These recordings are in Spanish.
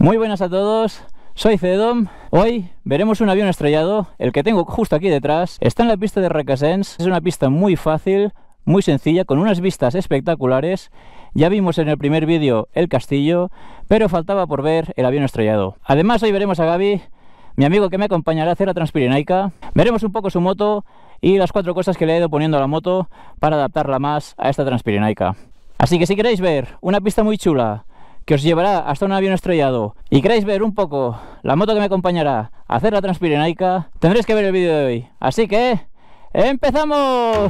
Muy buenas a todos, soy Cedom. Hoy veremos un avión estrellado, el que tengo justo aquí detrás. Está en la pista de Requesens, es una pista muy fácil, muy sencilla, con unas vistas espectaculares. Ya vimos en el primer vídeo el castillo, pero faltaba por ver el avión estrellado. Además hoy veremos a Gaby, mi amigo que me acompañará a hacer la Transpirenaica. Veremos un poco su moto y las 4 cosas que le he ido poniendo a la moto para adaptarla más a esta Transpirenaica. Así que si queréis ver una pista muy chula que os llevará hasta un avión estrellado y queréis ver un poco la moto que me acompañará a hacer la Transpirenaica, tendréis que ver el vídeo de hoy. Así que ¡empezamos!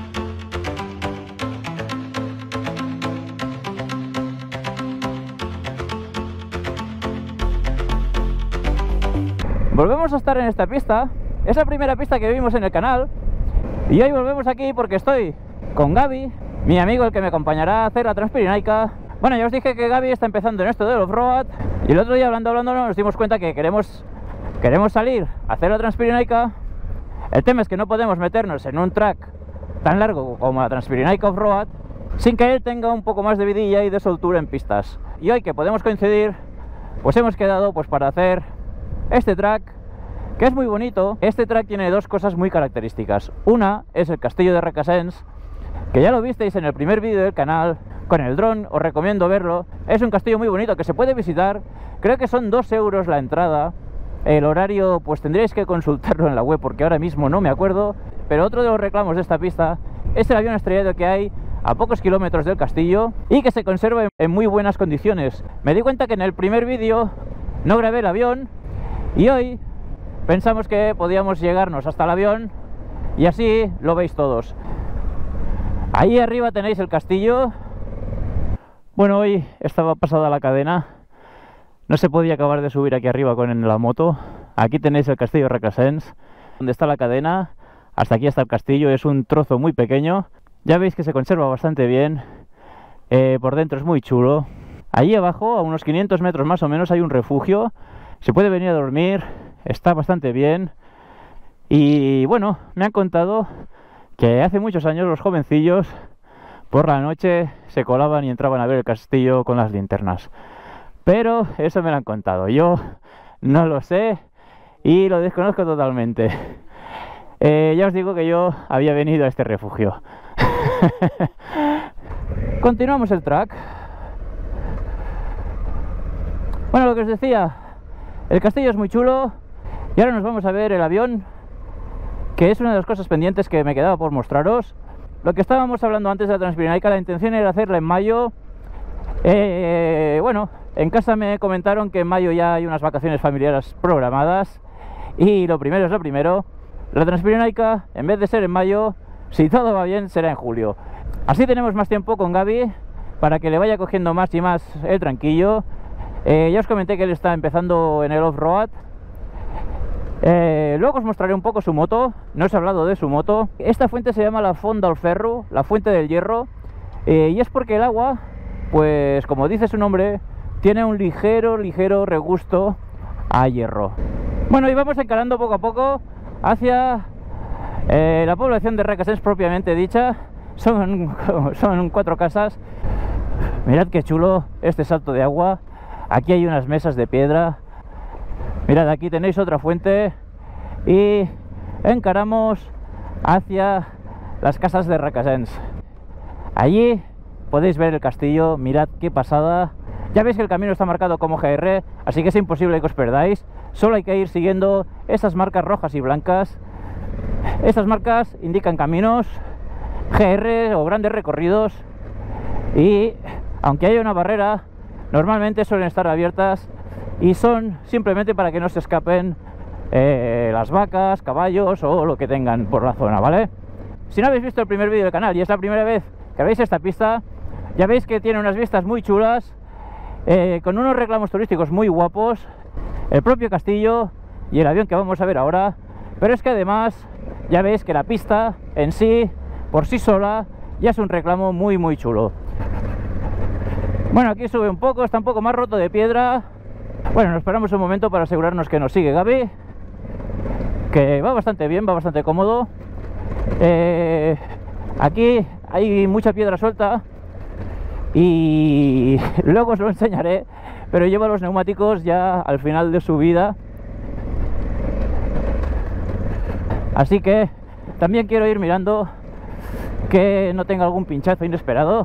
Volvemos a estar en esta pista. Es la primera pista que vimos en el canal y hoy volvemos aquí porque estoy con Gaby, mi amigo, el que me acompañará a hacer la Transpirenaica. Bueno, ya os dije que Gaby está empezando en esto del off-road y el otro día hablando nos dimos cuenta que queremos salir a hacer la Transpirenaica. El tema es que no podemos meternos en un track tan largo como la Transpirenaica off-road sin que él tenga un poco más de vidilla y de soltura en pistas. Y hoy que podemos coincidir, pues hemos quedado para hacer este track, que es muy bonito. Este track tiene dos cosas muy características. Una es el castillo de Requesens, que ya lo visteis en el primer vídeo del canal con el dron, os recomiendo verlo. Es un castillo muy bonito que se puede visitar, creo que son 2 euros la entrada. El horario pues tendréis que consultarlo en la web porque ahora mismo no me acuerdo. Pero otro de los reclamos de esta pista es el avión estrellado que hay a pocos kilómetros del castillo y que se conserva en muy buenas condiciones. Me di cuenta que en el primer vídeo no grabé el avión y hoy pensamos que podíamos llegarnos hasta el avión y así lo veis todos. Ahí arriba tenéis el castillo. Bueno, hoy estaba pasada la cadena, no se podía acabar de subir aquí arriba con la moto. Aquí tenéis el castillo de Requesens, donde está la cadena. Hasta aquí está el castillo, es un trozo muy pequeño. Ya veis que se conserva bastante bien, por dentro es muy chulo. Allí abajo, a unos 500 metros más o menos, hay un refugio. Se puede venir a dormir, está bastante bien. Y bueno, me han contado que hace muchos años los jovencillos por la noche se colaban y entraban a ver el castillo con las linternas. Pero eso me lo han contado, yo no lo sé y lo desconozco totalmente. Ya os digo que yo había venido a este refugio. Continuamos el track. Bueno, lo que os decía, el castillo es muy chulo y ahora nos vamos a ver el avión, que es una de las cosas pendientes que me quedaba por mostraros. Lo que estábamos hablando antes de la Transpirenaica, la intención era hacerla en mayo. Bueno, en casa me comentaron que en mayo ya hay unas vacaciones familiares programadas y lo primero es lo primero. La Transpirenaica, en vez de ser en mayo, si todo va bien, será en julio. Así tenemos más tiempo con Gaby para que le vaya cogiendo más y más el tranquillo. Ya os comenté que él está empezando en el off-road. Luego os mostraré un poco su moto. No os he hablado de su moto. Esta fuente se llama la Font del Ferro, la fuente del hierro, y es porque el agua, pues como dice su nombre, tiene un ligero regusto a hierro. Bueno, y vamos encarando poco a poco hacia la población de Requesens propiamente dicha. Son 4 casas. Mirad qué chulo este salto de agua. Aquí hay unas mesas de piedra. Mirad, aquí tenéis otra fuente y encaramos hacia las casas de Requesens. Allí podéis ver el castillo, mirad qué pasada. Ya veis que el camino está marcado como GR, así que es imposible que os perdáis. Solo hay que ir siguiendo esas marcas rojas y blancas. Estas marcas indican caminos, GR o grandes recorridos, y aunque haya una barrera, normalmente suelen estar abiertas y son simplemente para que no se escapen las vacas, caballos o lo que tengan por la zona, ¿vale? Si no habéis visto el primer vídeo del canal y es la primera vez que veis esta pista, ya veis que tiene unas vistas muy chulas, con unos reclamos turísticos muy guapos, el propio castillo y el avión que vamos a ver ahora. Pero es que además ya veis que la pista en sí, por sí sola, ya es un reclamo muy chulo. Bueno, aquí sube un poco, está un poco más roto de piedra. Bueno, nos esperamos un momento para asegurarnos que nos sigue Gaby, que va bastante bien, va bastante cómodo. Aquí hay mucha piedra suelta y luego os lo enseñaré, pero lleva los neumáticos ya al final de su vida, así que también quiero ir mirando que no tenga algún pinchazo inesperado.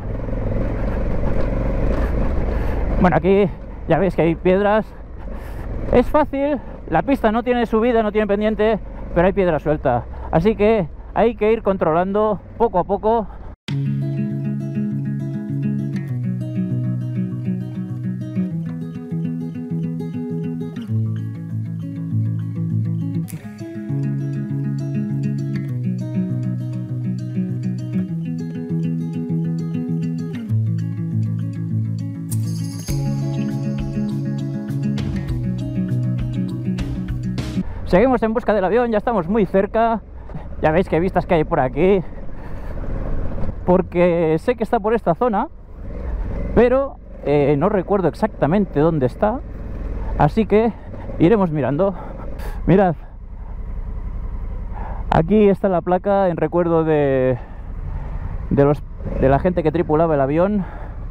Bueno, aquí ya veis que hay piedras, es fácil, la pista no tiene subida, no tiene pendiente, pero hay piedra suelta, así que hay que ir controlando poco a poco. Seguimos en busca del avión, ya estamos muy cerca. Ya veis qué vistas que hay por aquí, porque sé que está por esta zona, pero no recuerdo exactamente dónde está, así que iremos mirando. Mirad, aquí está la placa en recuerdo de la gente que tripulaba el avión,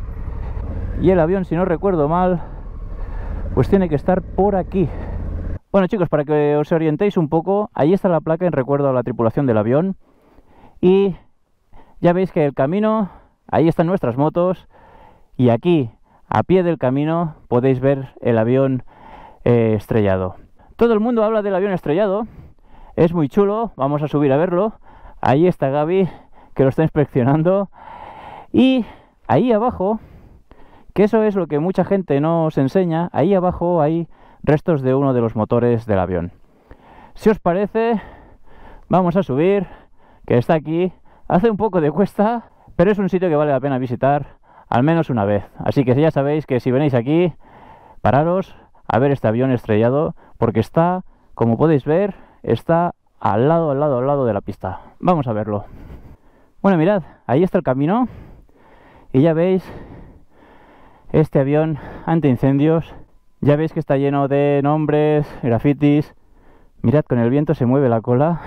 y el avión, si no recuerdo mal, pues tiene que estar por aquí. Bueno, chicos, para que os orientéis un poco, ahí está la placa en recuerdo a la tripulación del avión, y ya veis que el camino, ahí están nuestras motos, y aquí, a pie del camino, podéis ver el avión estrellado. Todo el mundo habla del avión estrellado, es muy chulo, vamos a subir a verlo. Ahí está Gaby, que lo está inspeccionando, y ahí abajo, que eso es lo que mucha gente no os enseña, ahí abajo hay restos de uno de los motores del avión. Si os parece, vamos a subir, que está aquí. Hace un poco de cuesta, pero es un sitio que vale la pena visitar al menos una vez. Así que ya sabéis que si venís aquí, pararos a ver este avión estrellado, porque está, como podéis ver, está al lado de la pista. Vamos a verlo. Bueno, mirad, ahí está el camino, y ya veis este avión antiincendios. Ya veis que está lleno de nombres, grafitis. Mirad, con el viento se mueve la cola.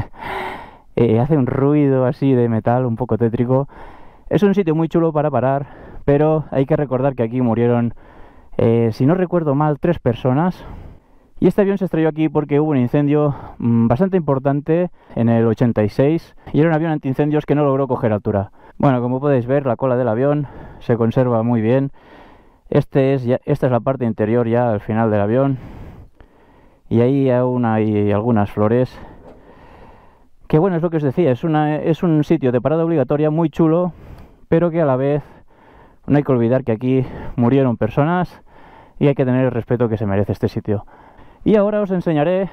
Hace un ruido así de metal un poco tétrico. Es un sitio muy chulo para parar, pero hay que recordar que aquí murieron, si no recuerdo mal, 3 personas. Y este avión se estrelló aquí porque hubo un incendio bastante importante en el 86, y era un avión antiincendios que no logró coger altura. Bueno, como podéis ver, la cola del avión se conserva muy bien. Esta es la parte interior ya al final del avión, y ahí aún hay algunas flores. Que bueno, es lo que os decía, es un sitio de parada obligatoria muy chulo, pero que a la vez no hay que olvidar que aquí murieron personas y hay que tener el respeto que se merece este sitio. Y ahora os enseñaré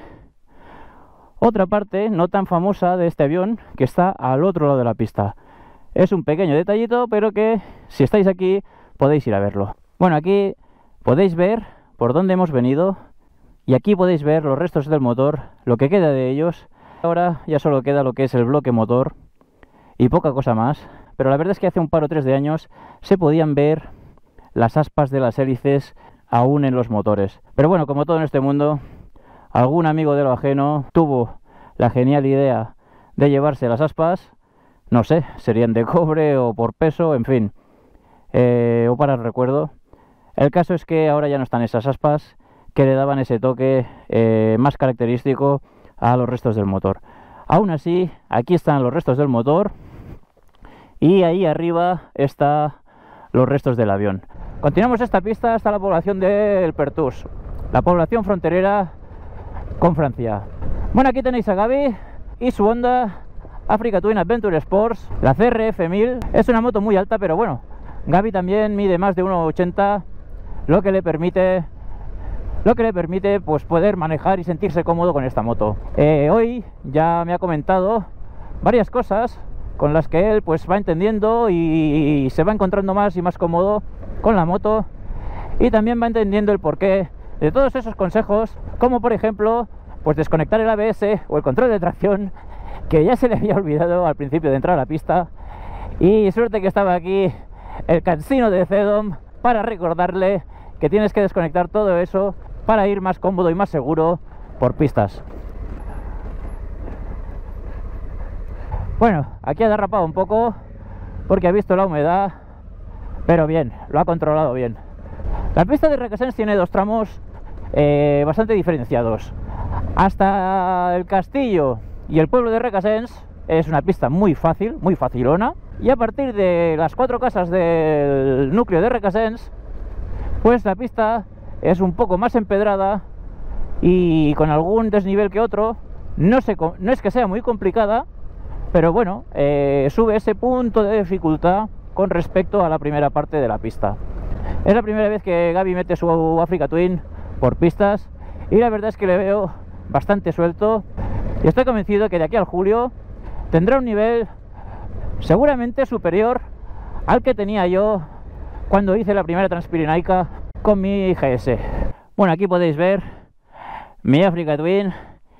otra parte no tan famosa de este avión, que está al otro lado de la pista. Es un pequeño detallito, pero que si estáis aquí podéis ir a verlo. Bueno, aquí podéis ver por dónde hemos venido, y aquí podéis ver los restos del motor, lo que queda de ellos. Ahora ya solo queda lo que es el bloque motor y poca cosa más, pero la verdad es que hace un par o 3 de años se podían ver las aspas de las hélices aún en los motores. Pero bueno, como todo en este mundo, algún amigo de lo ajeno tuvo la genial idea de llevarse las aspas, no sé, serían de cobre o por peso, en fin, o para el recuerdo. El caso es que ahora ya no están esas aspas que le daban ese toque más característico a los restos del motor. Aún así, aquí están los restos del motor, y ahí arriba están los restos del avión. Continuamos esta pista hasta la población del Pertús, la población fronterera con Francia. Bueno, aquí tenéis a Gaby y su Honda Africa Twin Adventure Sports, la CRF 1000. Es una moto muy alta, pero bueno, Gaby también mide más de 1,80, lo que le permite pues poder manejar y sentirse cómodo con esta moto. Hoy ya me ha comentado varias cosas con las que él pues va entendiendo y se va encontrando más y más cómodo con la moto, y también va entendiendo el porqué de todos esos consejos, como por ejemplo pues desconectar el ABS o el control de tracción, que ya se le había olvidado al principio de entrar a la pista, y suerte que estaba aquí el cansino de Cedom para recordarle que tienes que desconectar todo eso para ir más cómodo y más seguro por pistas. Bueno, aquí ha derrapado un poco porque ha visto la humedad, pero bien, lo ha controlado bien. La pista de Requesens tiene dos tramos bastante diferenciados. Hasta el castillo y el pueblo de Requesens es una pista muy fácil, muy facilona, y a partir de las 4 casas del núcleo de Requesens, pues la pista es un poco más empedrada y con algún desnivel que otro. No es que sea muy complicada, pero bueno, sube ese punto de dificultad con respecto a la primera parte de la pista. Es la primera vez que Gaby mete su Africa Twin por pistas y la verdad es que le veo bastante suelto y estoy convencido que de aquí al julio tendrá un nivel seguramente superior al que tenía yo cuando hice la primera Transpirenaica con mi GS. Bueno, aquí podéis ver mi Africa Twin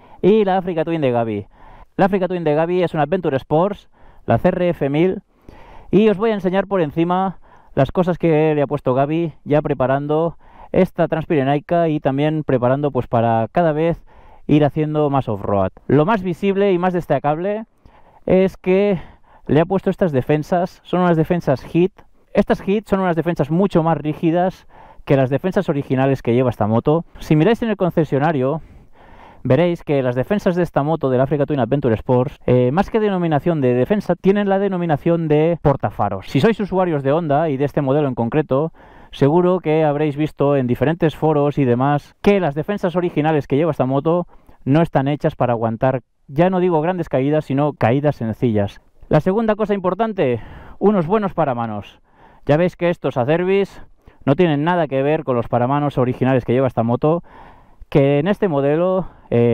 y la Africa Twin de Gaby. La Africa Twin de Gaby es una Adventure Sports, la CRF 1000, y os voy a enseñar por encima las cosas que le ha puesto Gaby ya preparando esta Transpirenaica y también preparando pues para cada vez ir haciendo más off-road. Lo más visible y más destacable es que le ha puesto estas defensas, son unas defensas HIT. Estas HIT son unas defensas mucho más rígidas que las defensas originales que lleva esta moto. Si miráis en el concesionario, veréis que las defensas de esta moto, del Africa Twin Adventure Sports, más que denominación de defensa, tienen la denominación de portafaros. Si sois usuarios de Honda y de este modelo en concreto, seguro que habréis visto en diferentes foros y demás que las defensas originales que lleva esta moto no están hechas para aguantar, ya no digo grandes caídas, sino caídas sencillas. La segunda cosa importante, unos buenos paramanos. Ya veis que estos Acerbis no tienen nada que ver con los paramanos originales que lleva esta moto, que en este modelo,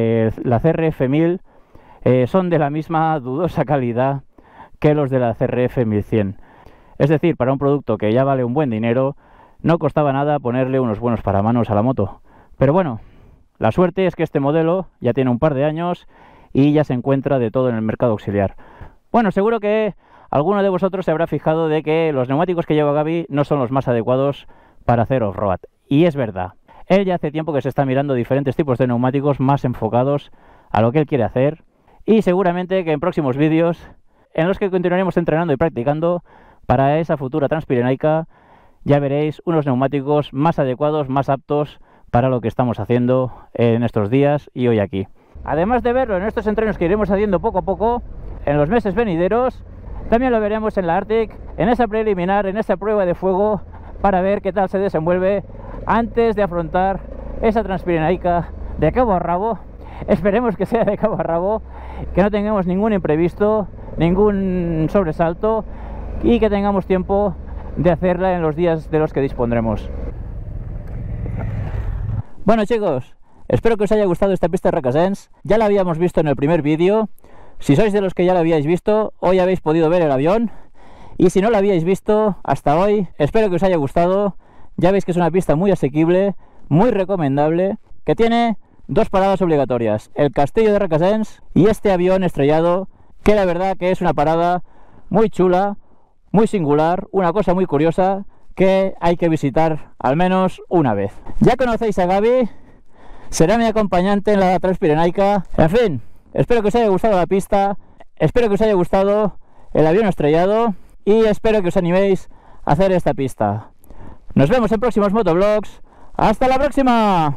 la CRF 1000, son de la misma dudosa calidad que los de la CRF 1100. Es decir, para un producto que ya vale un buen dinero, no costaba nada ponerle unos buenos paramanos a la moto. Pero bueno, la suerte es que este modelo ya tiene un par de años y ya se encuentra de todo en el mercado auxiliar. Bueno, seguro que alguno de vosotros se habrá fijado de que los neumáticos que lleva Gaby no son los más adecuados para hacer off-road. Y es verdad. Él ya hace tiempo que se está mirando diferentes tipos de neumáticos más enfocados a lo que él quiere hacer. Y seguramente que en próximos vídeos, en los que continuaremos entrenando y practicando para esa futura Transpirenaica, ya veréis unos neumáticos más adecuados, más aptos para lo que estamos haciendo en estos días y hoy aquí. Además de verlo en estos entrenos que iremos haciendo poco a poco, en los meses venideros, también lo veremos en la Arctic, en esa preliminar, en esa prueba de fuego, para ver qué tal se desenvuelve antes de afrontar esa Transpirenaica de cabo a rabo. Esperemos que sea de cabo a rabo, que no tengamos ningún imprevisto, ningún sobresalto y que tengamos tiempo de hacerla en los días de los que dispondremos. Bueno chicos, espero que os haya gustado esta pista de Requesens. Ya la habíamos visto en el primer vídeo. Si sois de los que ya la habíais visto, hoy habéis podido ver el avión. Y si no la habíais visto hasta hoy, espero que os haya gustado. Ya veis que es una pista muy asequible, muy recomendable, que tiene dos paradas obligatorias: el castillo de Requesens y este avión estrellado, que la verdad que es una parada muy chula, muy singular, una cosa muy curiosa que hay que visitar al menos una vez. Ya conocéis a Gaby, será mi acompañante en la Transpirenaica. En fin, espero que os haya gustado la pista, espero que os haya gustado el avión estrellado y espero que os animéis a hacer esta pista. Nos vemos en próximos motovlogs. ¡Hasta la próxima!